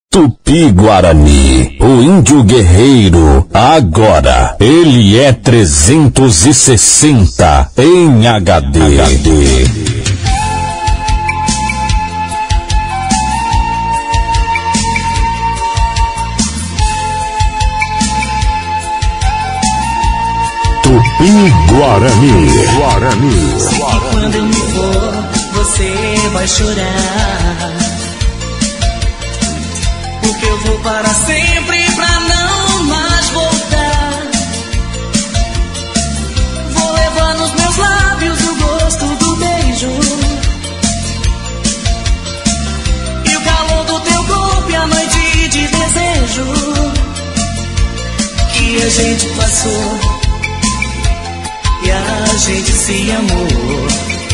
Tupi-Guarani, o índio guerreiro, agora, ele é 360 em HD. Tupi-Guarani. Sei que quando eu me for, você vai chorar. Porque eu vou para sempre pra não mais voltar. Vou levar nos meus lábios o gosto do beijo e o calor do teu corpo e a noite de desejo que a gente passou e a gente se amou.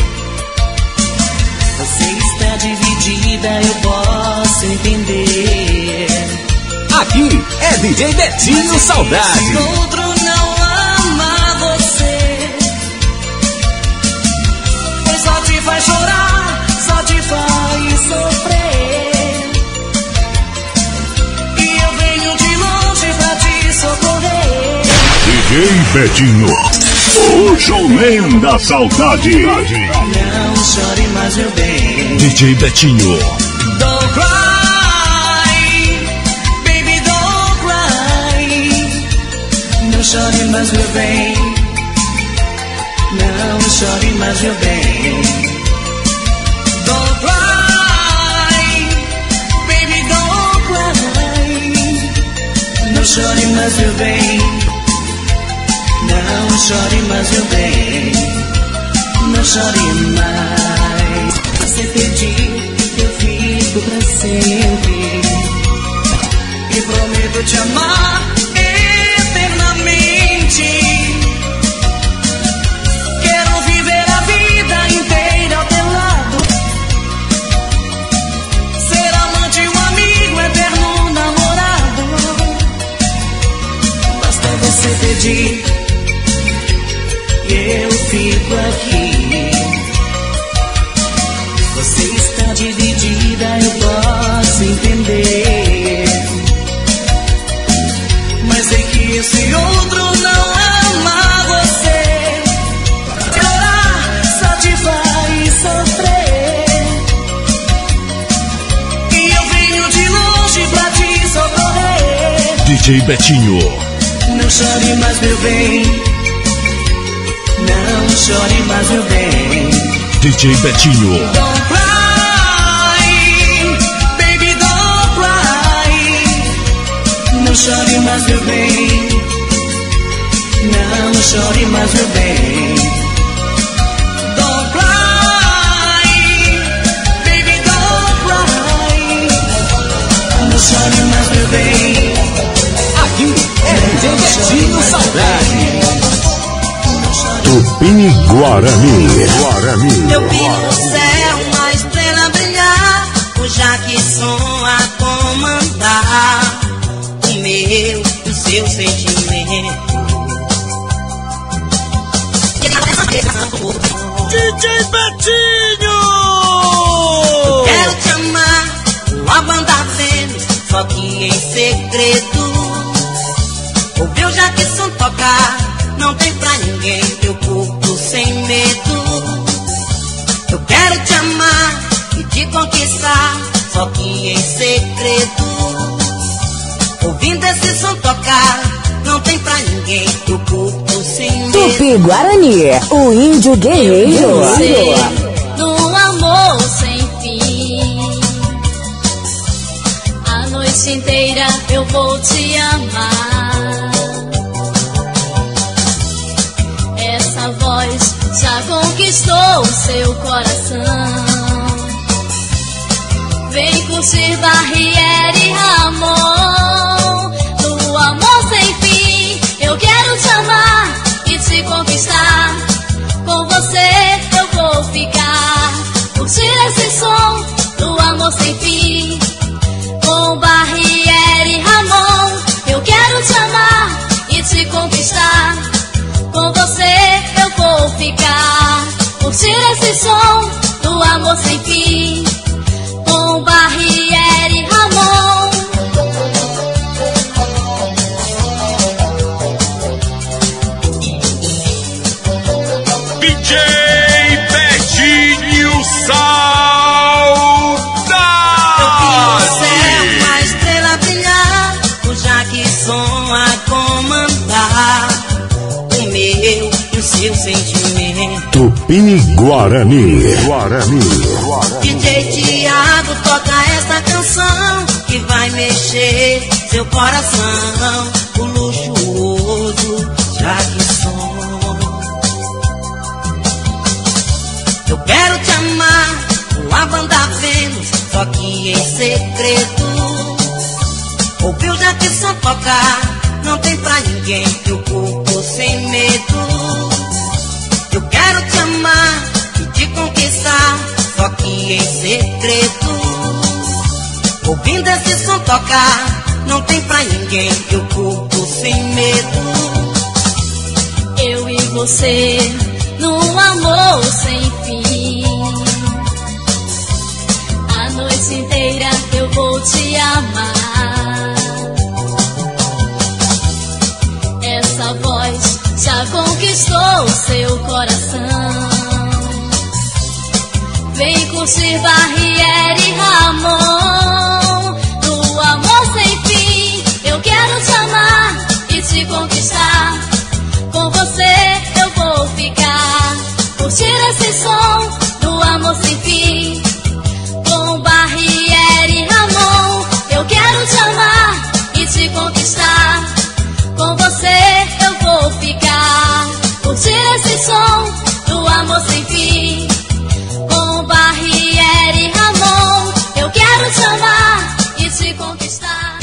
Você está dividida, eu posso entender. Aqui é DJ Betinho Saudade. Se outro não ama você, pois só te faz chorar, só te faz sofrer. E eu venho de longe pra te socorrer. DJ Betinho, o showman da saudade. Não chore mais, meu bem. DJ Betinho. Don't cry, baby, don't cry. Não chore mais, meu bem. Não chore mais, meu bem. Don't cry, baby, don't cry. Não chore mais, meu bem. Não chore mais, meu bem. Não chore mais. Você pedir, eu fico pra sempre. E prometo te amar eternamente. Quero viver a vida inteira ao teu lado. Ser amante, um amigo, eterno namorado. Basta você pedir, eu fico aqui. Você está dividida, eu posso entender. Mas sei que esse outro não ama você. Chorar só te faz sofrer. E eu venho de longe pra te socorrer. DJ Betinho. Não chore mais, meu bem. Não chore mais, meu bem. DJ Betinho. Don't cry, baby, don't cry. Não chore mais, meu bem. Não chore mais, meu bem. Don't cry, baby, don't cry. Não chore mais, meu bem. Aqui é DJ Betinho Saudade. Tupi-Guarani. Eu vi no céu uma estrela brilhar, o Jackson a comandar o meu, o seu sentimento. DJ Betinho! Quero te amar, uma banda vendo, só que em segredo. Ouvi o Jackson tocar, não tem pra ninguém, eu curto sem medo. Eu quero te amar e te conquistar, só que em segredo. Ouvindo esse som tocar, não tem pra ninguém, eu curto sem medo. Tupi-Guarani, o índio guerreiro. No amor sem fim, a noite inteira eu vou te amar. Essa voz já conquistou seu coração. Vem curtir Barriere e Ramon. No amor sem fim, eu quero te amar e te conquistar. Com você eu vou ficar. Curtir esse som do amor sem fim. Com Barriere e Ramon, eu quero te amar e te conquistar. Com você eu vou ficar. Curtir esse som do amor sem fim. Com Barriere e Ramon. Tupi-Guarani. DJ Thiago toca essa canção que vai mexer seu coração. O luxuoso Jackson. Eu quero te amar com a banda Vênus, só que em segredo. Ouviu Jackson tocar, não tem pra ninguém, teu corpo sem medo. Eu quero te amar e te conquistar, só que em segredo. Ouvindo esse som tocar, não tem pra ninguém, teu corpo sem medo. Eu e você, num amor sem fim. A noite inteira eu vou te amar. Essa voz já conquistou seu coração. Vem curtir Barriere e Ramon. No amor sem fim, eu quero te amar e te conquistar. Com você eu vou ficar. Curtir esse som do amor sem fim. Com Barriere e Ramon, eu quero te amar e te conquistar. Com você eu vou ficar. Curtir esse som do amor sem fim. Com Barriere e Ramon, eu quero te amar e te conquistar.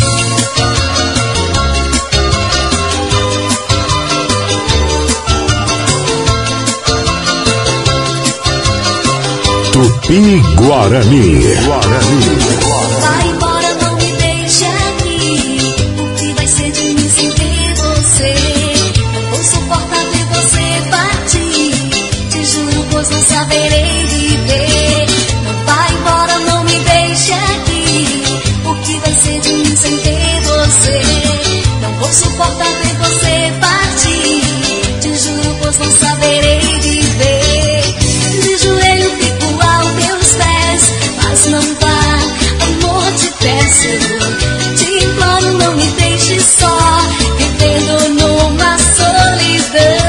Tupi-Guarani. Vai embora, não me deixe aqui. O que vai ser de mim sem ter você? Não vou suportar ver você partir. Te juro, pois não saberei viver. Não vai embora, não me deixe aqui. O que vai ser de mim sem ter você? Não vou suportar ver você partir. Te juro, pois não saberei viver. De joelho fico aos teus pés, mas não vá, amor, te peço. Te imploro, não me deixe só, vivendo numa solidão.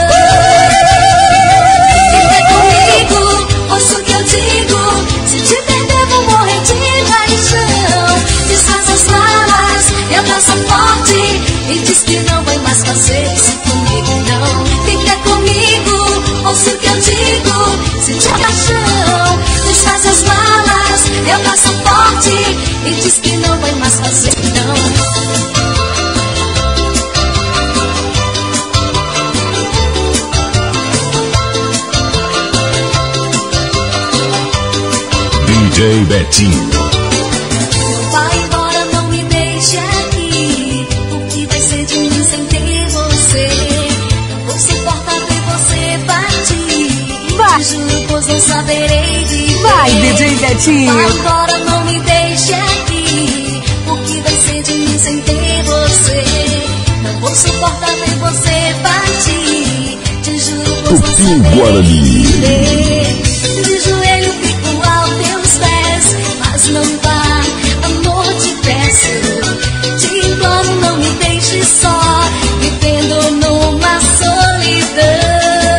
Fica comigo, ouça o que eu digo. Se te perder vou morrer de paixão. Desfaz as malas, me abraça forte e diz que não vai mais fazer isso comigo, não. Fica comigo, ouça o que eu digo. Se te paixão, desfaz as malas, me abraça forte e diz que não vai mais fazer, não. DJ Betinho. Vai embora, não me deixe aqui. O que vai ser de mim sem ter você? Não vou suportar ver você partir. Vai. Juro, pois não saberei viver. Vai, DJ Betinho. Vai embora, não me deixe aqui. O que vai ser de mim sem ter você? Não vou suportar ver você partir. Te juro, pois não saberei viver. De joelho fico aos teus pés, mas não vá, amor, te peço. Te imploro, não me deixe só, vivendo numa solidão.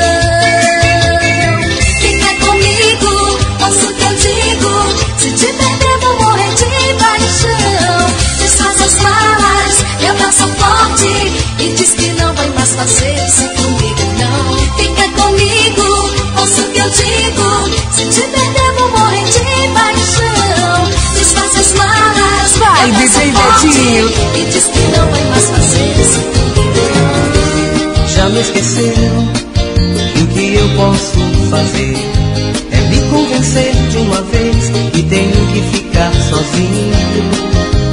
Fica comigo, ouça o que eu digo. Se te perder vou morrer de paixão. Desfaz as malas, me abraça forte e diz que não vai mais fazer isso comigo, não. Fica comigo, ouça o que eu digo. Se te perder vou morrer de paixão. Desfaz as malas, Vai, me abraça DJ forte Betinho. e diz que não vai mais fazer isso comigo, não. Já me esqueceu que o que eu posso fazer é me convencer de uma vez que tenho que ficar sozinho.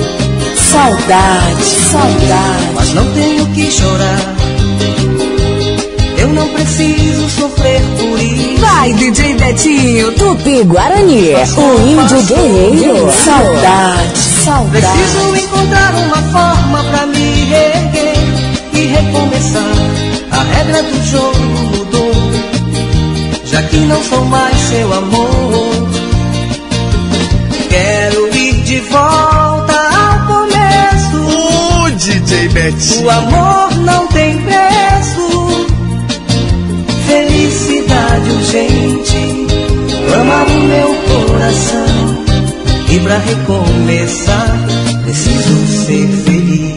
Saudade. Mas não tenho que chorar, eu não preciso sofrer por isso. Vai, DJ Betinho. Tupi-Guarani. O índio guerreiro. Saudade. Preciso encontrar uma forma pra me reerguer e recomeçar. A regra do jogo mudou, já que não sou mais seu amor. Quero ir de volta ao começo. DJ Betinho. O amor não tem preço, felicidade meu coração. E pra recomeçar, preciso ser feliz.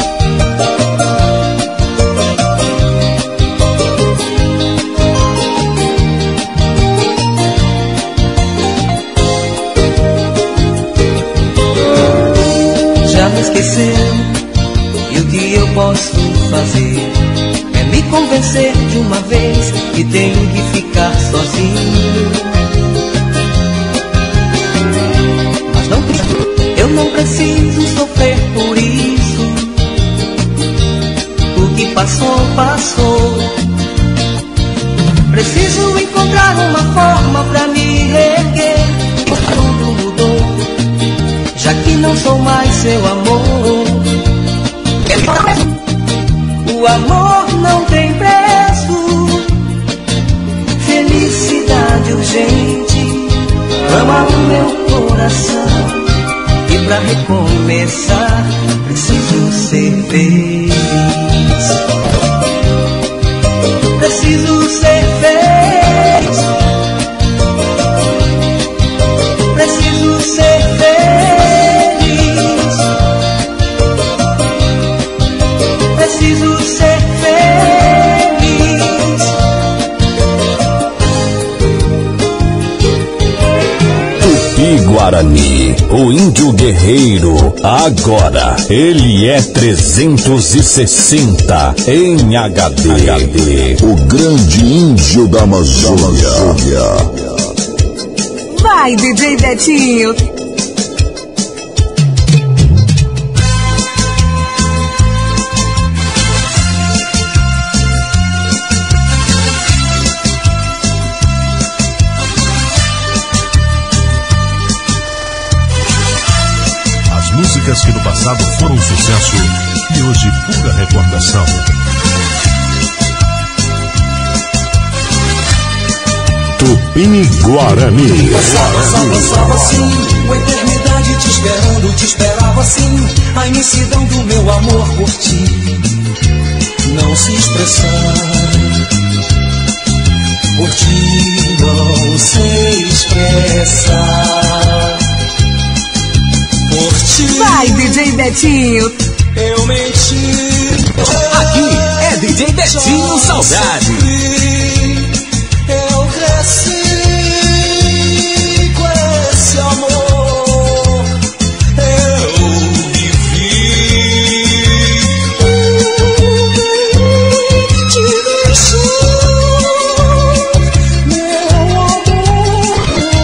Já me esqueceu, e o que eu posso fazer é me convencer de uma vez que tenho que ficar sozinho. Mas não, eu não preciso sofrer por isso. O que passou, passou. Preciso encontrar uma forma pra me reerguer. Tudo mudou, já que não sou mais seu amor. O amor não tem preço. Felicidade urgente ama o meu coração. E pra recomeçar, preciso ser feliz. Preciso ser feliz. Preciso ser feliz. Preciso ser feliz. Tupi-Guarani, o índio guerreiro, agora ele é 360 em HD. O grande índio da Amazônia. Vai, DJ Betinho. Músicas que no passado foram um sucesso e hoje pura recordação. Tupi-Guarani. Passava assim, uma eternidade te esperando, te esperava assim. A imensidão do meu amor por ti não se expressar. Por ti não sei expressar. Por ti, vai, DJ Betinho. Eu menti. Aqui é DJ Betinho Saudade. Eu cresci com esse amor. Eu vivi. Te deixou meu amor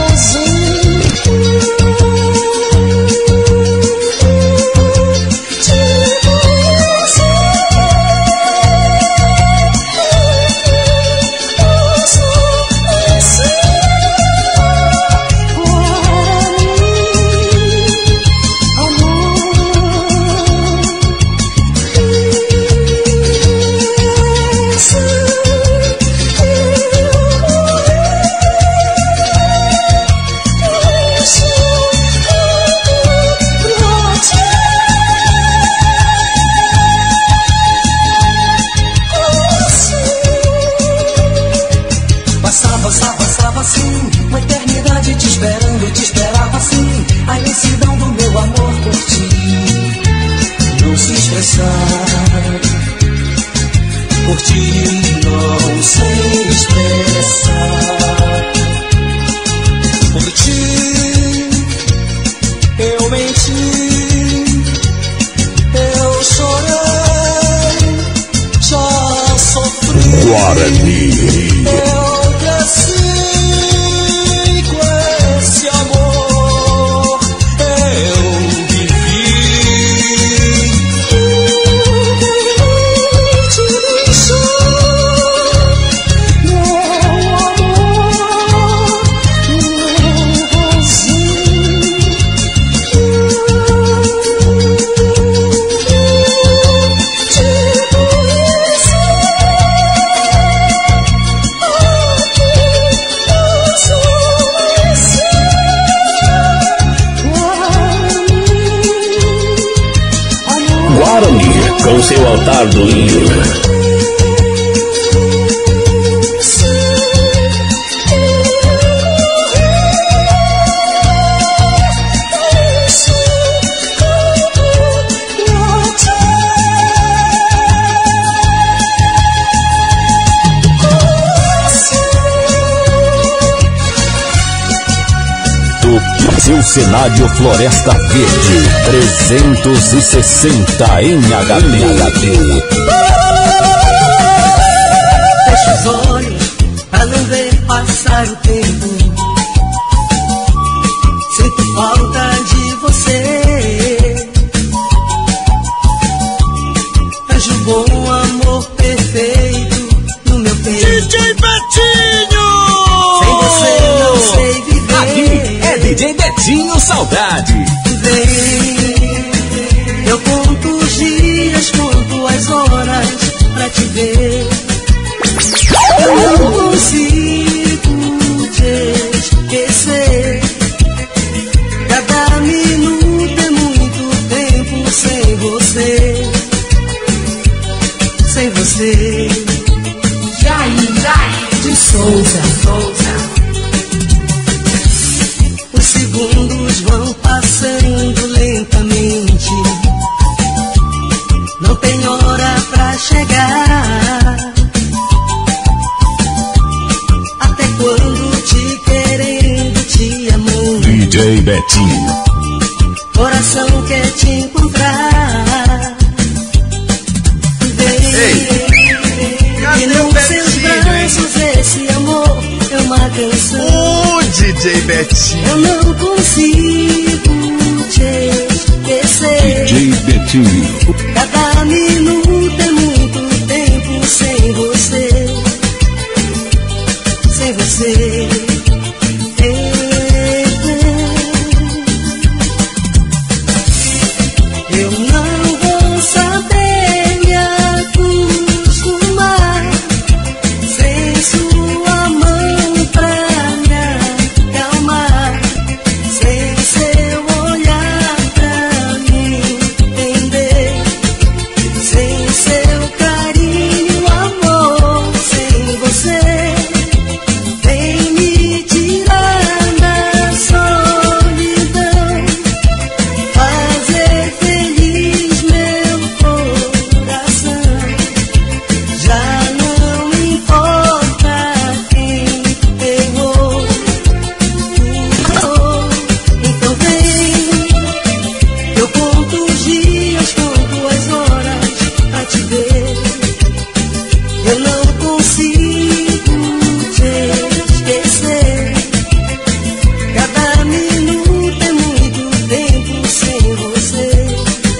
Passava assim, uma eternidade te esperando, te esperava assim. A imensidão do meu amor por ti não se expressar. Por ti não sei expressar. Por ti eu menti, eu chorei, já sofri. Guarani. Eu cresci com esse amor, eu vivi. Te deixou meu amor, meu vazio. Te conheci. Guarani, com seu altar do índio. Cenário Floresta Verde 360 em HD. Fecha os olhos pra não ver passar o tempo. Sinto falta de você. És o bom amor perfeito no meu peito. DJ Betinho! Sem você não sei viver. Aqui é DJ Betinho Saudade. Vem, eu conto os dias, conto as horas pra te ver. Eu não consigo te esquecer. Cada minuto é muito tempo sem você. Sem você. Jair de Souza. Os segundos vão passando lentamente. Não tem hora pra chegar. Até quando te querendo, te amando. DJ Betinho. Coração quer te encontrar. Vem. E nos seus braços esse amor é uma canção. DJ Betinho. Eu não consigo te esquecer. DJ Betinho. Cada minuto é muito tempo sem você. Sem você. Eu não vou saber me acostumar sem sua mão pra me acalmar, sem seu olhar pra me entender, sem seu carinho, amor, sem você. Vem me tirar da solidão, fazer feliz meu coração. Já não importa quem errou. Então vem, eu conto os dias, conto as horas pra te ver. Eu não consigo te esquecer. Cada minuto é muito tempo sem você.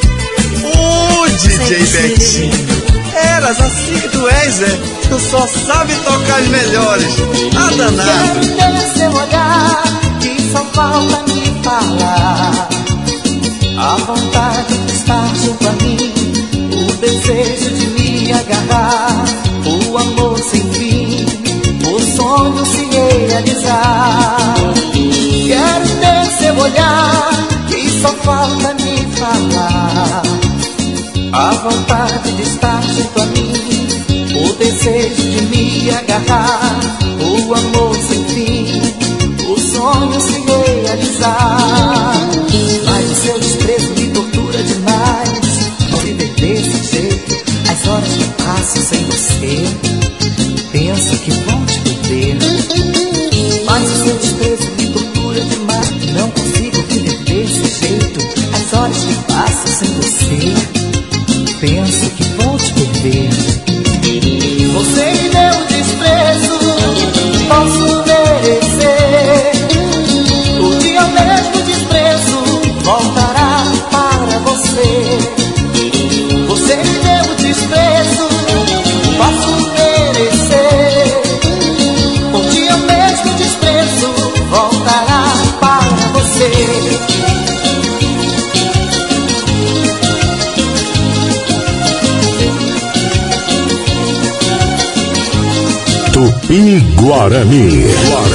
DJ Betinho. Eras assim que tu és, tu só sabe tocar as melhores. A danado. Quero ter seu olhar, que só falta me falar. A vontade de estar junto a mim, o desejo de me agarrar, o amor sem fim, o sonho se realizar. Quero ter seu olhar, que só falta me falar. A vontade de estar junto a mim, o desejo de me agarrar, o amor sem fim, o sonho se realizar. Mas o seu desprezo me tortura demais. Viver desse jeito, as horas que passo sem você, penso que vão te perder. Mas o seu desprezo me tortura demais. Não consigo viver desse jeito, as horas que passo sem você, penso que vou te perder. Você me deu desprezo, posso merecer. O dia mesmo desprezo voltará para você. Você me deu desprezo, posso merecer. O dia mesmo desprezo voltará para você. Tupi-Guarani.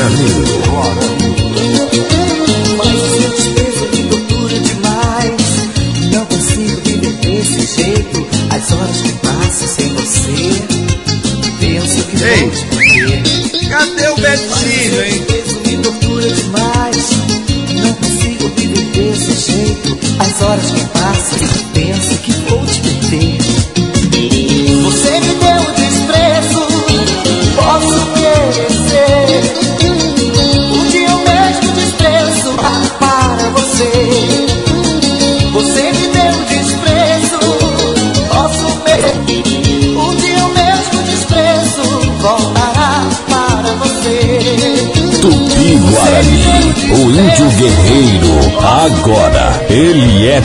Mas o seu desprezo me tortura demais. Não consigo viver desse jeito, as horas que passo sem você, penso que vou te perder. Cadê o Betinho, hein? Mas o seu desprezo me tortura demais. Não consigo viver desse jeito, as horas que passo, penso que vou te perder. Você me deu desprezo, posso merecer. Um dia eu mesmo desprezo para Agora ele é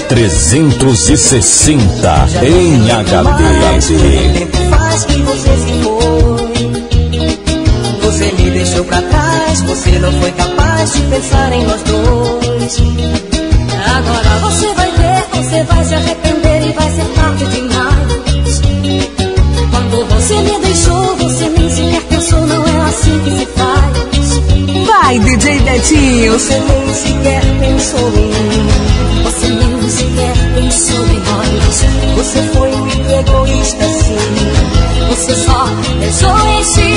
360 em HD. Tempo faz que você se foi. Você me deixou pra trás. Você não foi capaz de pensar em nós dois. Agora você vai ver, você vai se arrepender e vai ser tarde demais. Quando você me deixou, você nem sequer pensou. Não é assim que se faz. Vai, DJ Betinho. Você nem sequer pensou em mim. Você nem sequer pensou em nós. Você foi muito egoísta, sim. Você só pensou em si.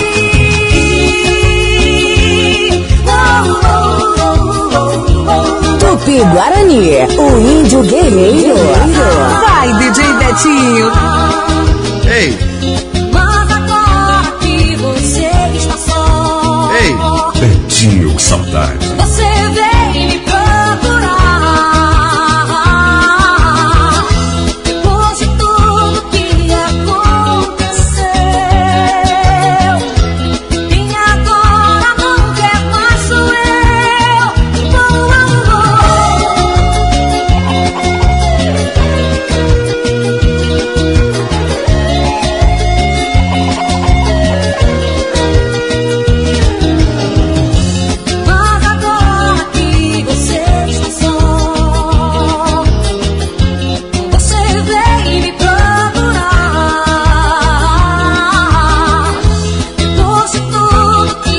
Tupi Guarani, o índio guerreiro. Vai, DJ Betinho. Ei, Mas agora que você está só, ei, Betinho, que saudade. você veio me procurar. Depois de tudo que aconteceu, e agora não quer mais sou eu. Mas agora que você está só, você veio me procurar. Depois de tudo que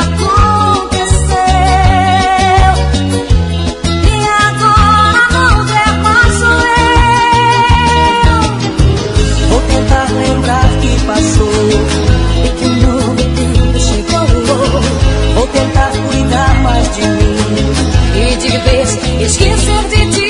aconteceu, e agora não quer mais sou eu. Vou tentar lembrar que passou e que um novo tempo chegou. Vou tentar cuidar mais de mim e de vez esquecer de ti.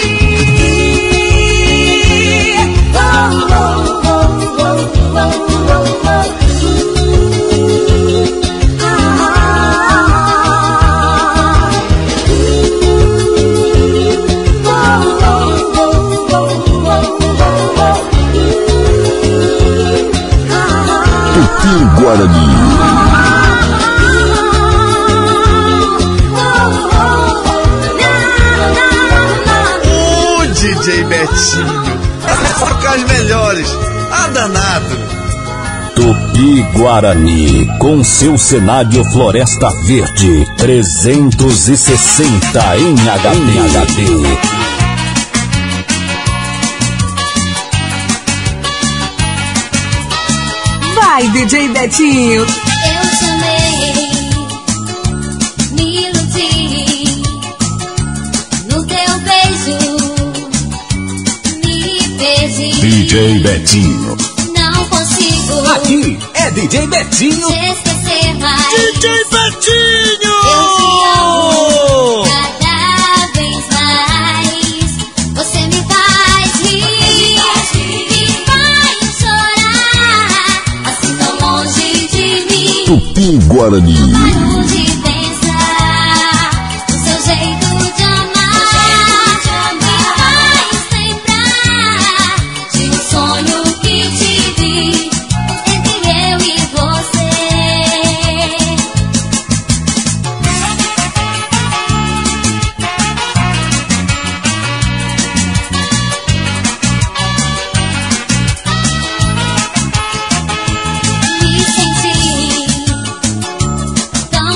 Tupi Guarani. o DJ Betinho. Toca as melhores. Ah, danado. Tupi Guarani, com seu cenário Floresta Verde, 360 em HD. Vai, DJ Betinho. Eu chamei, me iludi no teu beijo, me perdi. DJ Betinho. Não consigo Aqui é DJ Betinho. te esquecer mais. DJ Betinho! Eu te amo cada vez mais. Você me faz rir, me faz chorar. Assim tão longe de mim. Tupi Guarani. Paro de pensar no seu jeito de amar. Me faz lembrar de um sonho que tive entre eu e você. Me senti tão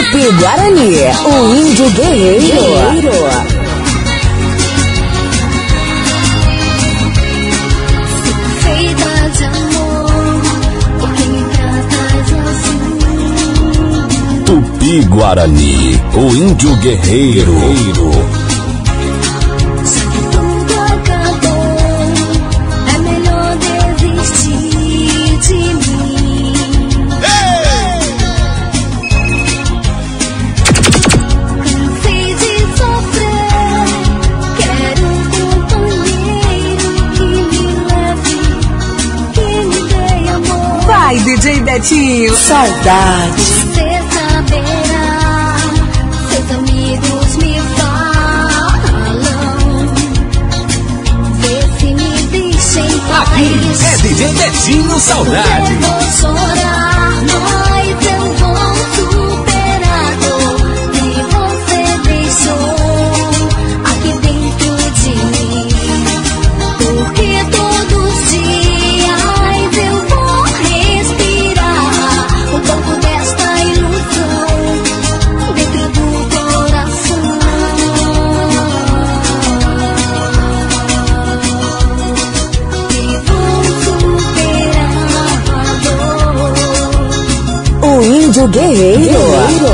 Tupi-Guarani, o índio guerreiro. Feita de amor, por que me tratas assim? Tupi-Guarani, o índio guerreiro. Já que tudo acabou, é melhor desistir de mim. Cansei de sofrer, quero um companheiro que me leve, que me dê amor. Vai, DJ Betinho. Saudade. Você saberá, seus amigos me falam, vê se me deixem em paz. Aqui é DJ Betinho Saudade. Eu vou chorar, mas eu vou superar dor que você deixou aqui dentro de mim. Porque todos os dias eu vou respirar um pouco desta ilusão dentro do coração. E vou superar a dor. O índio guerreiro.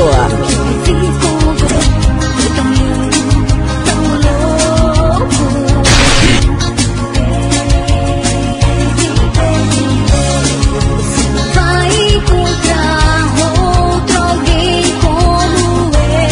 Vai encontrar outro alguém como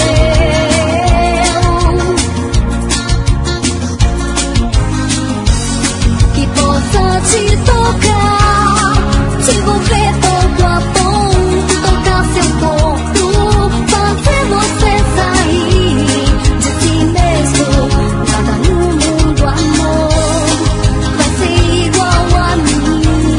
eu, que possa te tocar, te envolver pouco a pouco, tocar seu corpo, fazer você sair de si mesmo. Nada no mundo, amor, vai ser igual a mim.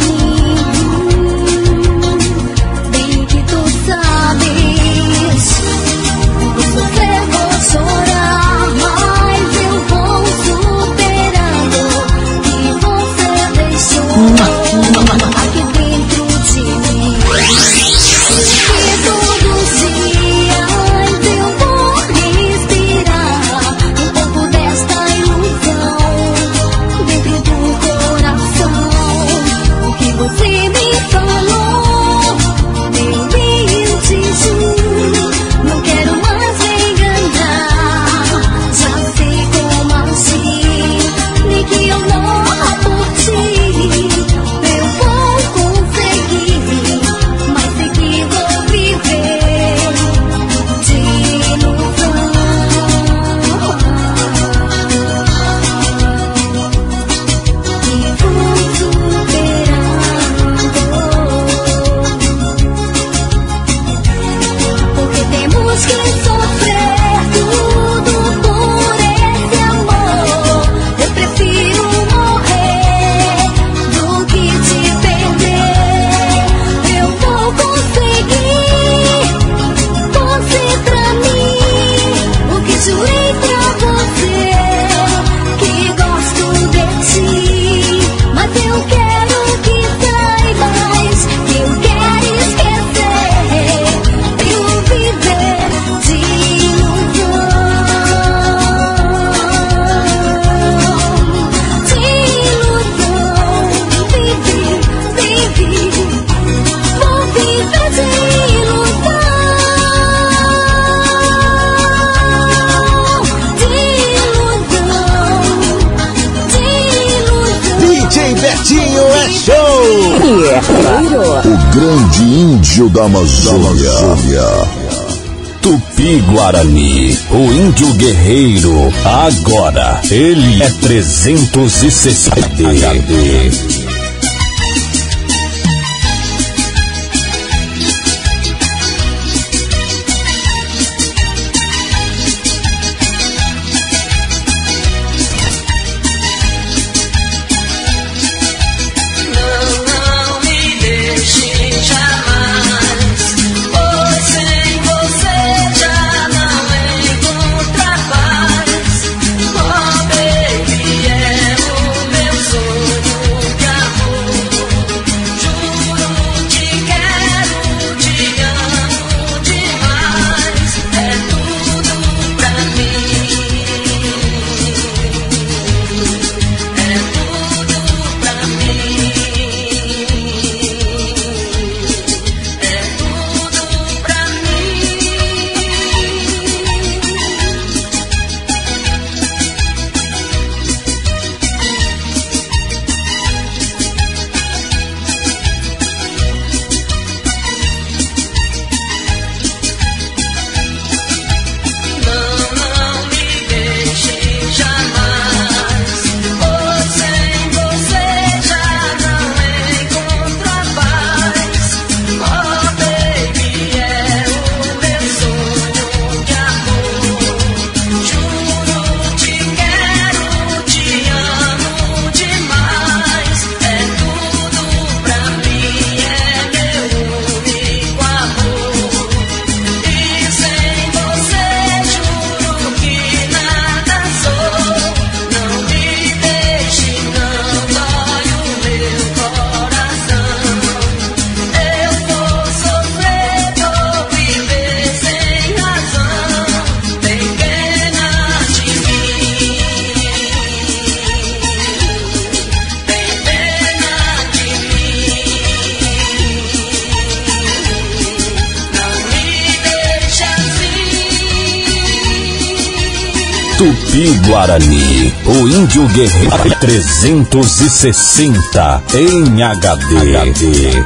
Bem que tu sabes, vou sofrer, vou chorar, mas eu vou superando e você deixou aqui dentro de mim. Porque todos os dias eu vou respirar um pouco desta ilusão dentro do coração. O que você me falou, eu te juro, não quero mais me enganar. Já sei como agir, nem que eu morra por ti. Eu vou conseguir, mas sei que vou viver de ilusão. E vou superar a dor. Porque temos que sofrer tudo por esse amor. Eu prefiro morrer do que te perder. Eu vou conseguir, você pra mim, o que jurei pra você, que gosto de ti. Mas eu quero que saibas que eu quero esquecer, eu viver de ilusão. De ilusão, vivi, vou viver de ilusão. De ilusão. DJ Betinho é show. Guerreiro. O grande índio da Amazônia. Tupi-Guarani, o índio guerreiro. Agora, ele é 360 HD. Não me deixe jamais, pois sem você já não encontro paz. Oh, baby, é o meu sonho que Tupi-Guarani, o índio guerreiro 360 em HD.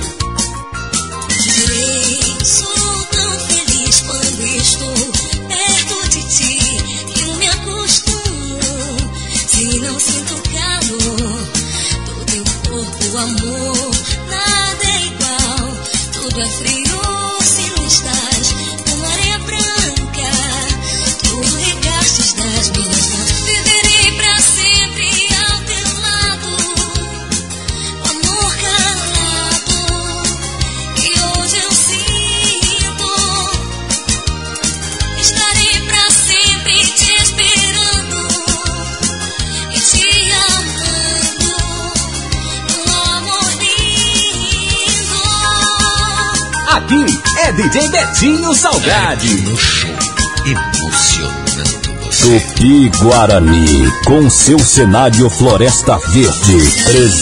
Sou tão feliz quando estou perto de ti. Eu me acostumo, se não sinto calor do teu corpo, amor, nada é igual. Tudo é frio se não estás, como areia branca. Tudo regastes das minhas mãos. Viverei pra sempre ao teu lado, amor calado que hoje eu sinto. Estarei pra sempre te esperando e te amando, um amor lindo. Aqui é DJ Betinho Saudade. No show, emocionando você. Tupi-Guarani, com seu cenário Floresta Verde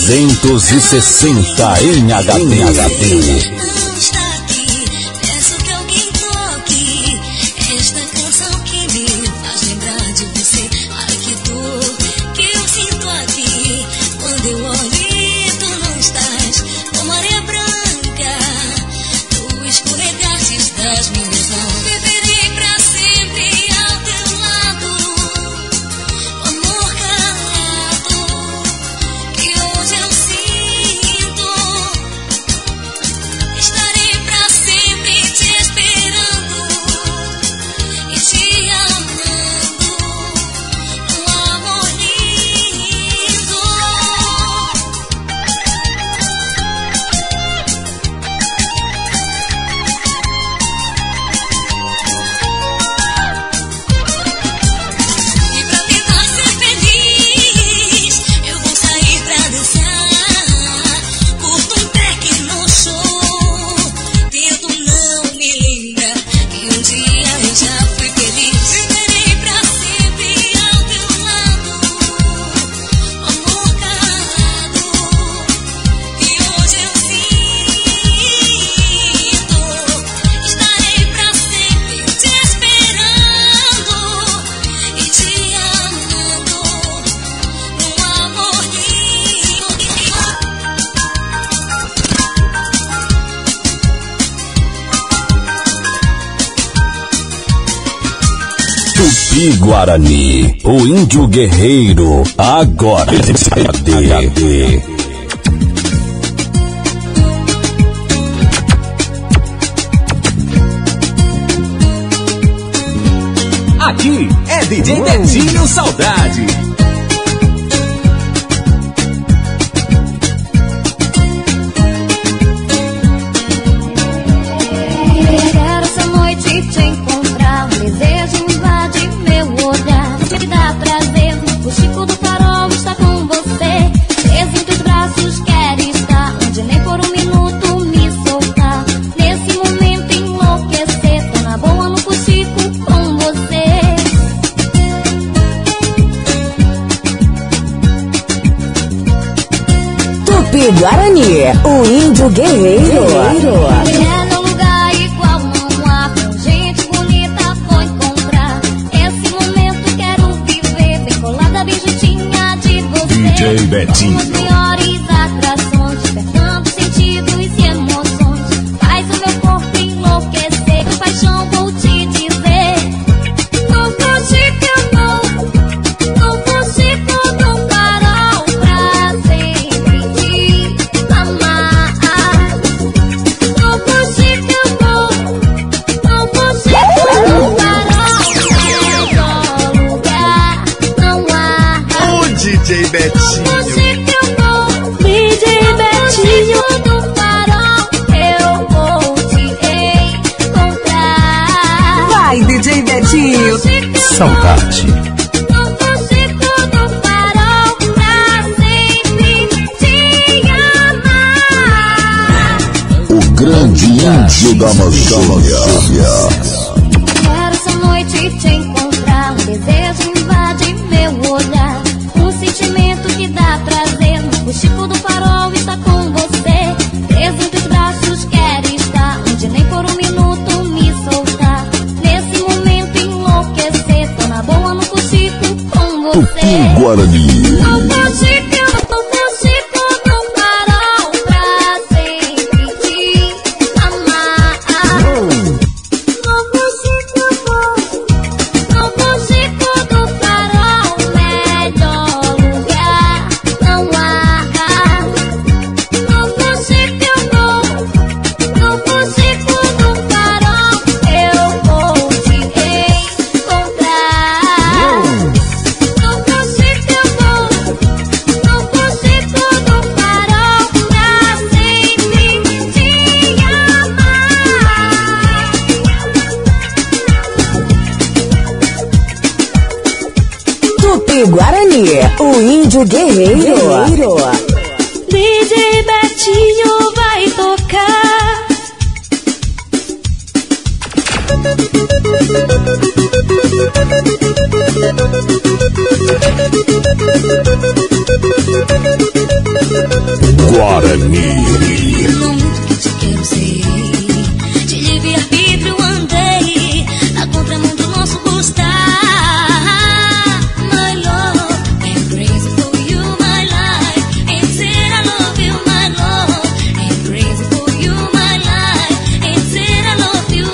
360 em HD. Não está aqui, peço que alguém toque esta canção que me faz lembrar de você. Ai, que dor que eu sinto aqui quando eu olho e tu não estás, como areia branca. Tu escorregastes das minhas mãos. Viverei pra sempre ao teu lado, amor calado que hoje eu sinto. Estarei pra sempre te esperando e te amando, um amor lindo. E pra tentar ser feliz, eu vou sair pra dançar. Curto um techno show, tento não me lembrar que um dia eu já fui feliz. Viverei pra sempre ao teu lado, amor calado que hoje eu sinto. Estarei pra sempre te esperando e te amando, um amor lindo. Tupi-Guarani, o índio guerreiro, agora HD. Aqui é DJ Betinho Saudade. Quero essa noite te encontrar, um desejo invade meu olhar. Me dá prazer, o Chico do Farol está com você. Preso em teus braços quer estar, onde nem por um minuto me soltar. Nesse momento enlouquecer, tô na boa no Chico com você. Tupi-Guarani, o índio guerreiro. É no lugar igual não há, com gente bonita vou encontrar. Esse momento quero viver, bem colada, bem juntinha de você. DJ Betinho. Com as maiores atrações, despertando sentidos e emoções. Faz o meu corpo enlouquecer, com paixão vou te dizer. Não consigo, amor, não consigo do farol pra sempre te amar. Não consigo, amor, não consigo do farol, melhor lugar não há. O DJ Betinho. DJ Betinho do farol, eu vou te encontrar. Vai, DJ Betinho. Saudade. Não consigo do farol pra sempre te amar. O grande índio da Amazônia. Quero essa noite te encontrar, um desejo invade meu olhar. Um sentimento que dá prazer, o Chico do Farol está com você. Preso em teus braços quer estar, onde nem por um minuto me soltar. Nesse momento enlouquecer, tô na boa no Tupi-Guarani. Tupi-Guarani, o índio guerreiro. DJ Betinho vai tocar. Guarani. Não muito que te quero ser, de livre-arbítrio andei, na contramão do nosso gostar. My love, I'm crazy for you, my life. And said I love you, my love. I'm crazy for you, my life. And said I love you.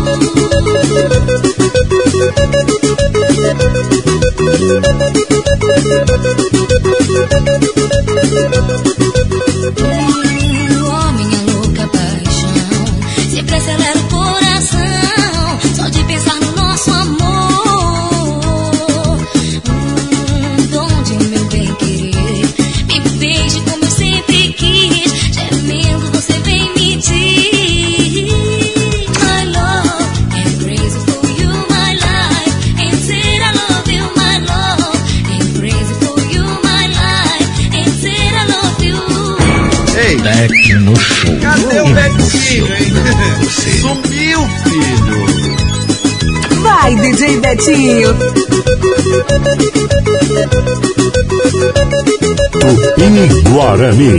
Oh, minha louca paixão, sempre acelera o coração, só de pensar no nosso amor. Donde meu bem querer, me beije como eu sempre quis, gemendo você vem me diz. My love, I'm crazy for you, my life. And said I love you, my love. I'm crazy for you, my life. And said I love you. Ei, Tecno Show. cadê o Betinho, hein? Sumiu, filho. Vai, DJ Betinho. Tupi-Guarani.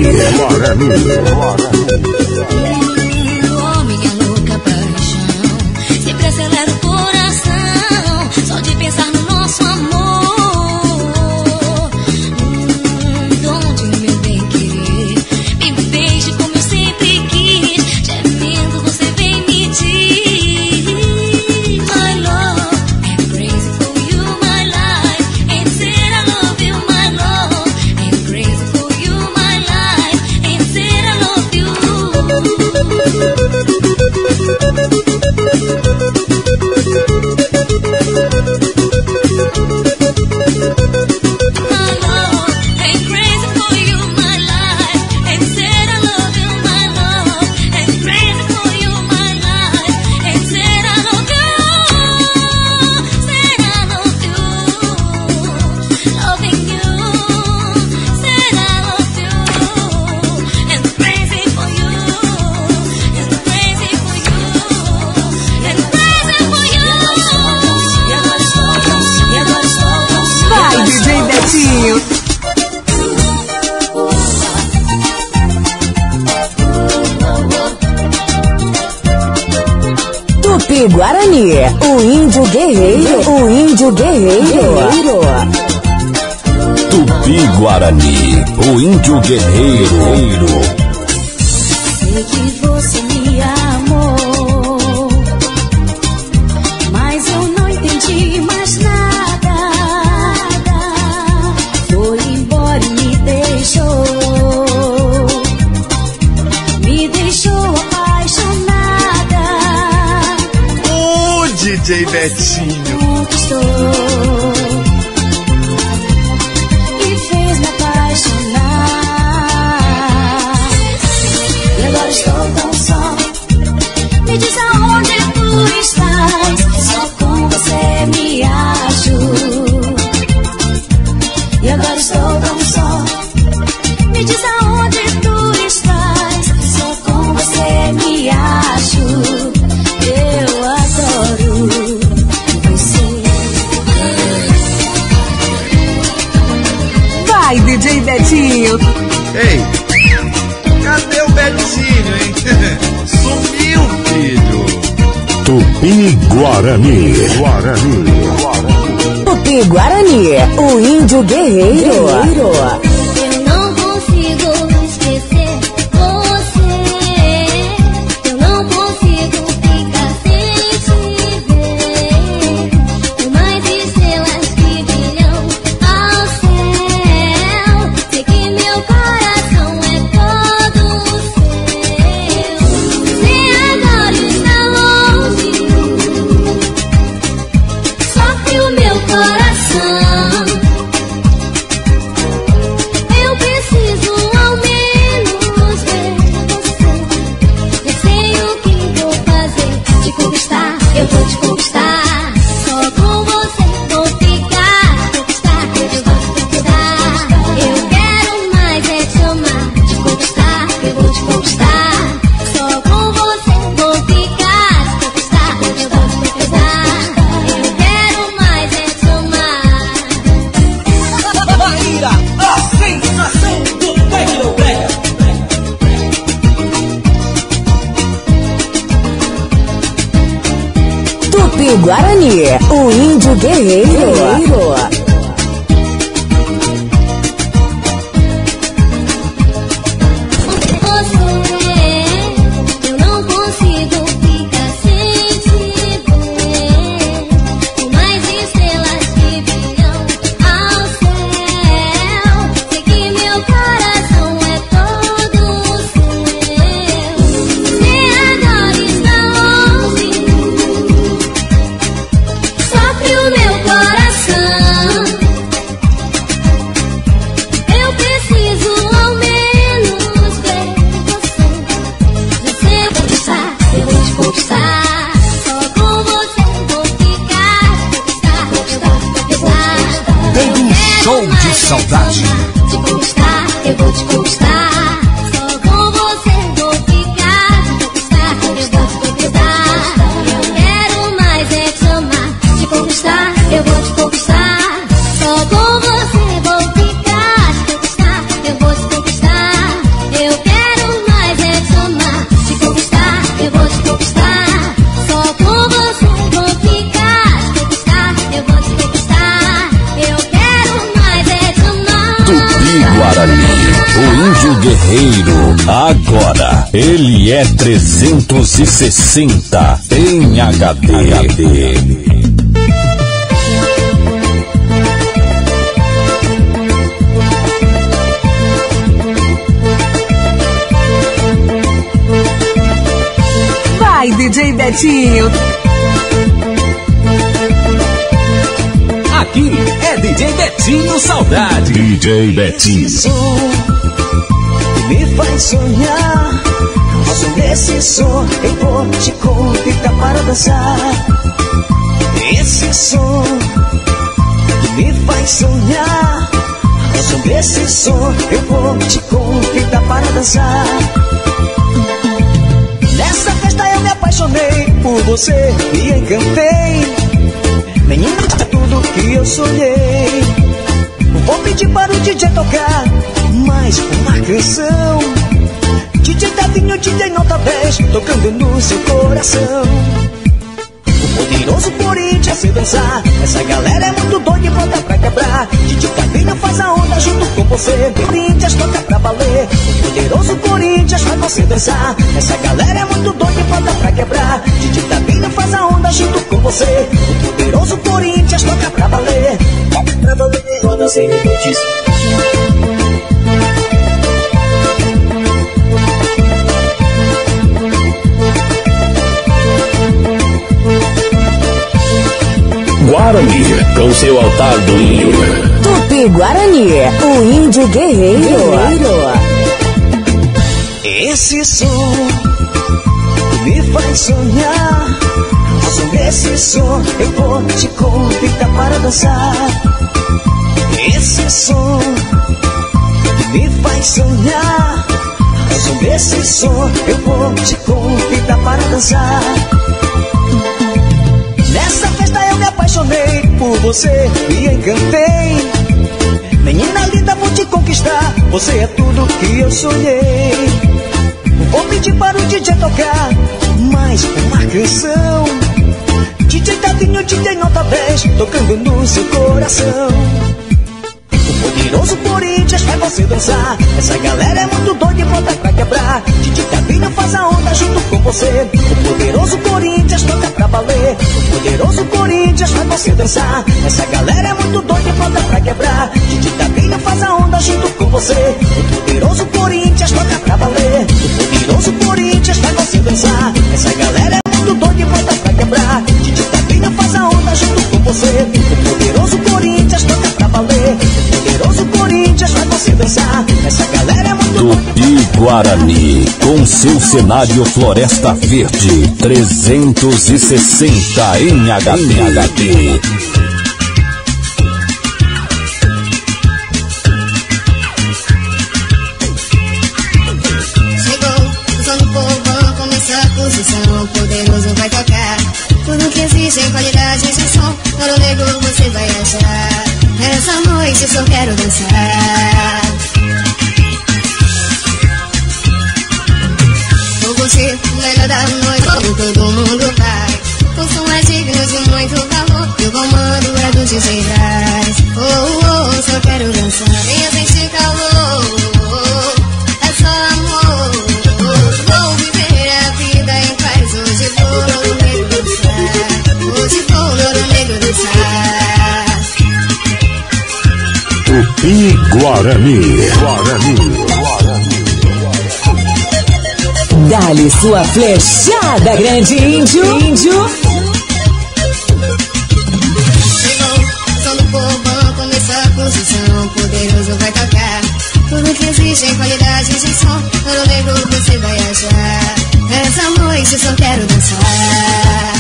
Oh, minha louca paixão, sempre acelera o coração, só de pensar no nosso amor. Donde meu bem querer, me beije como eu sempre quis, gemendo você vem me diz. My love, I'm crazy for you, my life. And said I love you, my love. I'm crazy for you, my life. And said I love you. My love, I'm crazy for you, my life. And said I love you, my love. I'm crazy for you, my life. And said I love you. Said I love you. Loving you. Said I love you. And crazy for you. And crazy for you. And crazy for you. Vai, DJ Betinho. Tupi-Guarani, o índio guerreiro. Tupi-Guarani, o índio guerreiro. Sei que você me amou, mas eu não entendi mais nada. Foi embora e me deixou apaixonada. O DJ Betinho. Conquistou e fez me apaixonar. E agora estou tão só. Me diz aonde tu estás. Só com você me acho. E agora estou tão só. Me diz aonde tu estás. Só com você me acho. Eu adoro você. Vai, DJ Betinho. Ei, cadê o Betinho, hein? Sumiu, filho. Tupi-Guarani. Tupi-Guarani, o índio guerreiro. Eu não consigo esquecer você. Eu não consigo ficar sem te ver. Por mais estrelas que brilham ao céu, sei que meu coração é todo seu. Você agora está longe, sofre o meu coração. Eu preciso ao menos ver você. Eu sei o que vou fazer, te conquistar, eu vou te conquistar. Só com você vou ficar, conquistar, eu vou te conquistar. Eu quero mais é te amar, te conquistar, eu vou te conquistar. Só com você vou ficar, te conquistar, eu vou te conquistar. Eu quero mais é te amar. Maíra, a sensação do Tecnobrega. Tupi-Guarani, o índio guerreiro. Eu não consigo ficar sem te ver. Por mais estrelas que brilham ao céu, sei que meu coração é todo seu. Você agora está longe, sofre o meu coração. Eu preciso ao menos ver você. Você conquistar, eu vou te conquistar. Só com você vou ficar, conquistar, conquistar. Tem um show de saudade. Te conquistar, eu vou te conquistar. Só com você vou ficar, conquistar, eu vou te conquistar. Eu quero mais é te amar, te conquistar, eu vou te conquistar. Só com você vou ficar, te conquistar, eu vou te conquistar. Eu quero mais é te amar, te conquistar, eu vou te conquistar. Só com você vou ficar, te conquistar, eu vou te conquistar. Eu quero mais é te amar. Tupi-Guarani, o índio guerreiro. Agora, ele é 360 em HD. Vai, DJ Betinho. Aqui é DJ Betinho Saudade. DJ Betinho. Som que me faz sonhar. Ao som desse som eu vou te convidar para dançar. Esse som que me faz sonhar. Ao som desse som eu vou te convidar para dançar. Nessa festa eu me apaixonei por você, me encantei. Menina, é tudo que eu sonhei. Vou pedir para o DJ tocar mais uma canção. DJ Davinho, DJ Nota 10, tocando no seu coração. O poderoso Corinthians se dançar. Essa galera é muito doida e pronta pra quebrar. DJ Davinho faz a onda junto com você. Corinthians toca pra valer. O poderoso Corinthians faz você dançar. Essa galera é muito doida e pronta pra quebrar. DJ Davinho faz a onda junto com você. O poderoso Corinthians toca pra valer. Toca pra valer, roda sem limites. Guarani, com seu altar do índio. Tupi-Guarani, o índio guerreiro. Esse som que me faz sonhar. Ao som desse som eu vou te convidar para dançar. Esse som que me faz sonhar. Ao som desse som eu vou te convidar para dançar. Nessa festa eu me apaixonei por você, me encantei. Menina linda, vou te conquistar. Você é tudo que eu sonhei. Vou pedir para o DJ tocar mais uma canção. DJ Davinho, DJ nota 10, tocando no seu coração. O poderoso Corinthians faz você dançar. Essa galera é muito doida e pronta pra quebrar. DJ Tavinho faz a onda junto com você. O poderoso Corinthians toca pra valer. O poderoso Corinthians faz você dançar. Essa galera é muito doida e pronta pra quebrar. DJ Tavinho faz a onda junto com você. O poderoso Corinthians toca pra valer. O poderoso Corinthians faz você dançar. Essa galera é muito doida e pronta pra quebrar. DJ Tavinho faz a onda junto com você. O poderoso Corinthians toca pra valer. O poderoso Corinthians faz você dançar. Essa galera é muito Tupi-Guarani, com seu cenário Floresta Verde 360 em HD. O poderoso vai tocar. Tudo que existe em qualidade de som, Ouro Negro você vai achar. Essa noite eu só quero dançar. Com você, melhor da noite, como todo mundo vai. O som é digno de muito valor, e o comando é do DJ Braz. Oh, oh, só quero dançar. Venha sentir calor, é só amor. Vou viver a vida em paz. Hoje vou no Ouro Negro dançar. Hoje vou no Ouro Negro dançar. Tupi-Guarani. Dá-lhe sua flechada, grande índio. Chegou, som do povão, começou a posição. O poderoso vai tocar. Tudo que existe em qualidade de som, Ouro Negro você vai achar. Essa noite eu só quero dançar.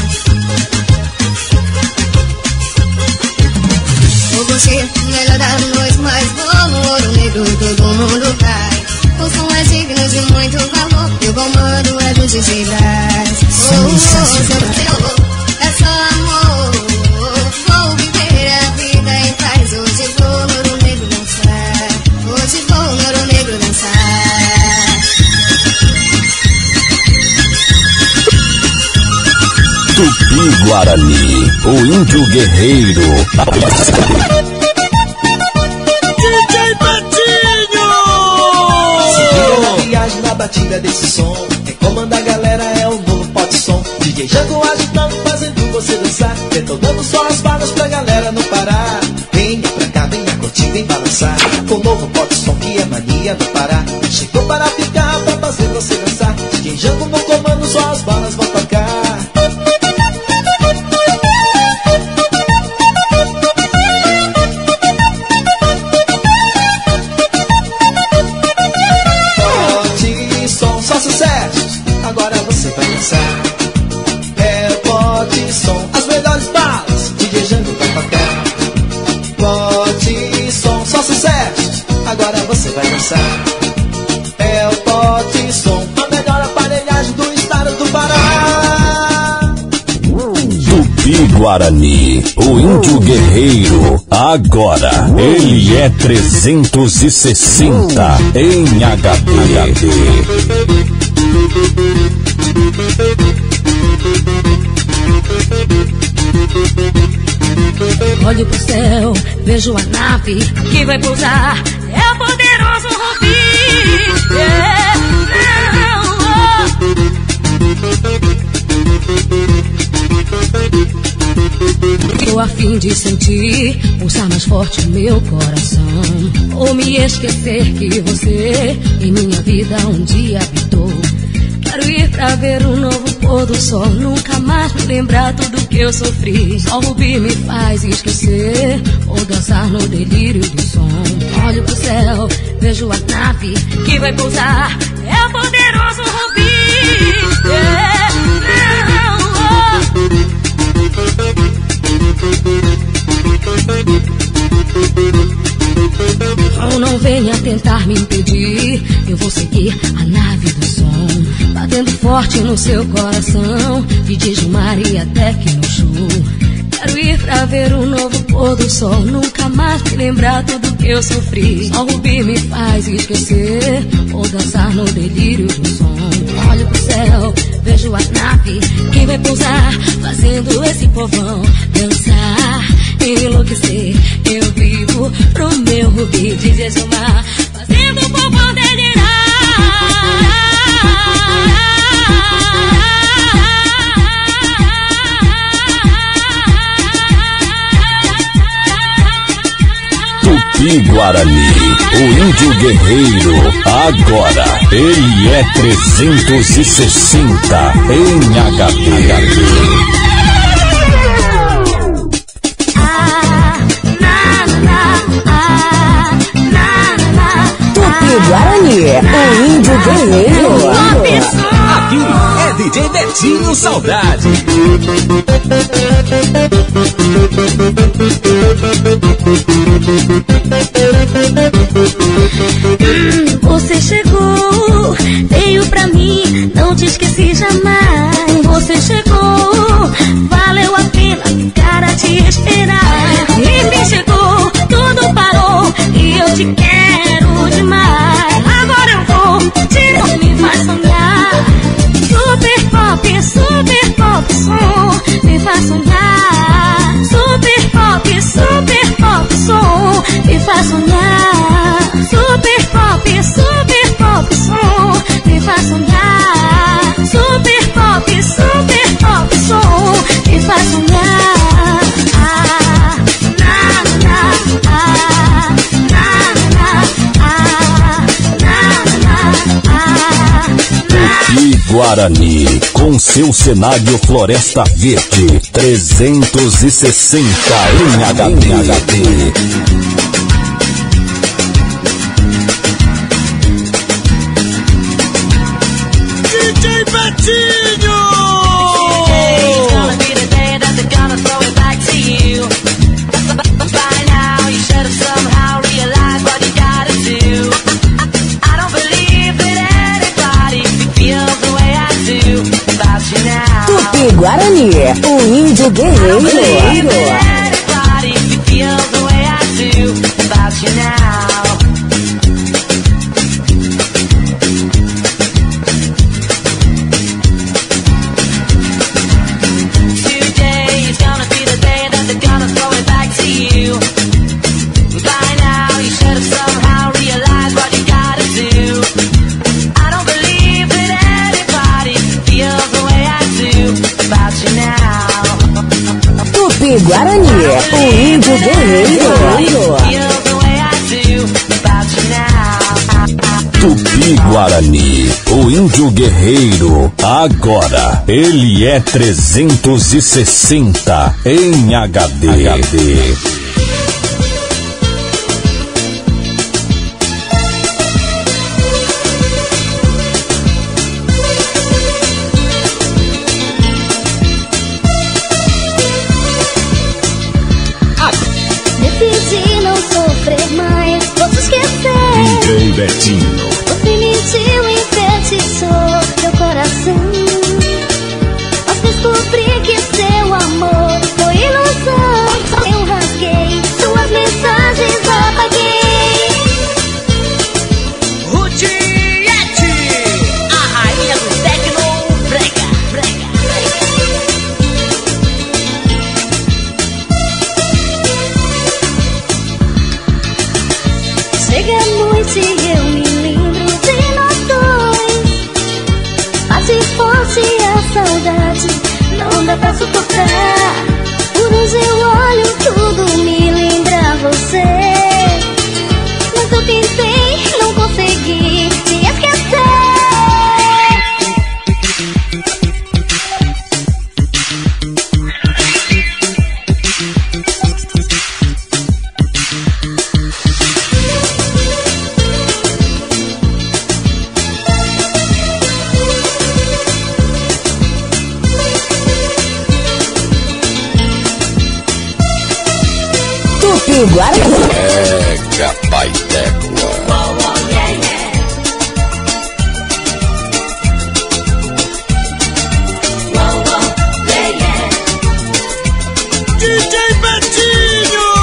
Vou você, melhor da noite, mas vou no Ouro Negro, todo mundo vai. O som é digno de muito valor, e o comando é do DJ Braz. Oh, oh, é só amor. Vou viver a vida em paz. Hoje vou no Ouro Negro dançar. Hoje vou no Ouro Negro dançar. Tupi-Guarani, o índio guerreiro. DJ Betinho! Se na viagem na batida desse som, quem comanda a galera é o novo Pote Som. DJ Jango agitando, fazendo você dançar, detonando só as balas pra galera não parar. Venha pra cá, venha curtir, vem balançar, com o novo Pote Som que é mania não parar. Chegou para ficar, pra fazer você dançar. DJ Jango no comando, só as balas vão tocar. Agora você vai dançar. É o Pote Som, as melhores balas, DJ Jango vai tocar. Pote Som, só sucesso. Agora você vai dançar. É o Pote Som, a melhor aparelhagem do estado do Pará. Tupi-Guarani, o índio guerreiro. Agora ele é 360 em HD. Olho pro céu, vejo a nave que vai pousar. É o poderoso Rubi. Tô a fim de sentir pulsar mais forte o meu coração, ou me esquecer que você em minha vida um dia habitou. Quero ir pra ver um novo pôr do sol, nunca mais me lembrar tudo que eu sofri. Só o Rubi me faz esquecer, ou dançar no delírio do som. Olho pro céu, vejo a nave que vai pousar. É o poderoso Rubi. Oh, não venha tentar me impedir, eu vou seguir a nave do som, batendo forte no seu coração, DJ Gilmar e até que no show. Quero ir pra ver um novo pôr do sol nunca mais me lembrar tudo que eu sofri. Só Rubi me faz esquecer ou dançar no delírio do som. Olho pro céu, vejo a nave que vai pousar, fazendo esse povão dançar, enlouquecer. Eu vivo pro meu Rubi desesumar, fazendo o povão delirar. Tupi-Guarani, o índio guerreiro, agora ele é 360 em HD. Tupi-Guarani, o índio guerreiro. Aqui é DJ Betinho Saudade. Você chegou, veio pra mim, não te esqueci jamais. Você chegou, valeu a pena ficar a te esperar. Enfim chegou, tudo parou e eu te quero demais. Agora eu vou, me faz sonhar. Super pop som, me faz sonhar. Super pop som, me faz sonhar. Super pop som, me faz sonhar. Super pop som, me faz sonhar. Tupi-Guarani, com seu cenário Floresta Verde, 360 em HD. DJ Betinho! Tupi-Guarani, o índio guerreiro. Tupi-Guarani, o índio guerreiro. Tupi-Guarani, o índio guerreiro, agora ele é 360 em HD. Decidi não sofrer mais, posso esquecer. DJ Betinho. Você mentiu e enfeitiçou meu coração, mas descobri que seu amor foi ilusão. Eu rasguei suas mensagens, apaguei. Rudiete, a rainha do Tecno Brega. Chega a noite e eu me lembro de nós dois. Bate forte a saudade, não dá pra suportar. Por onde eu olho tudo me lembra você. Mas eu tentei, não consegui te esquecer. Tupi-Guarani. Mega Baiteco. DJ Betinho!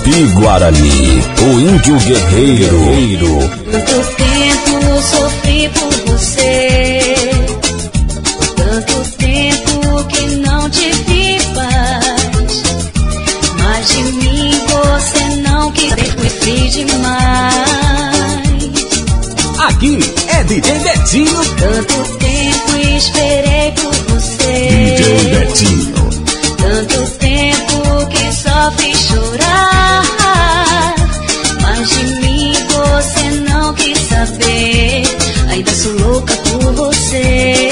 Tupi-Guarani, o índio guerreiro. Tanto tempo sofri por você, tanto tempo que não tive paz, mas de mim você não quis, foi frio demais. Aqui é DJ Betinho. Tanto tempo esperei por você, DJ Betinho. tanto tempo que só fiz chorar, mas de mim você não quis saber. Ainda sou louca por você.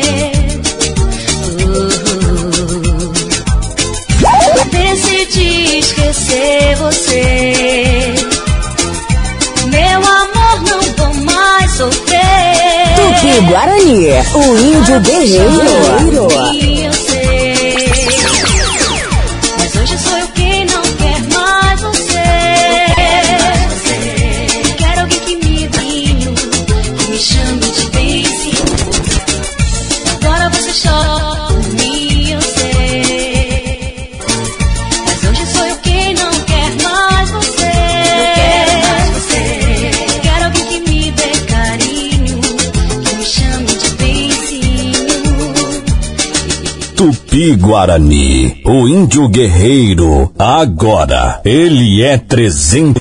Decidi esquecer você. Meu amor, não vou mais sofrer. Tupi-Guarani, o índio guerreiro. Eu sei, mas hoje sou eu quem não quer mais você. Quero alguém que me vinho, que me chame de benzinho. Agora você chora por mim, eu sei, mas hoje sou eu quem não quer mais você. Quero alguém que me dê carinho, que me chame de benzinho. Tupi-Guarani, o índio guerreiro. Agora ele é 300.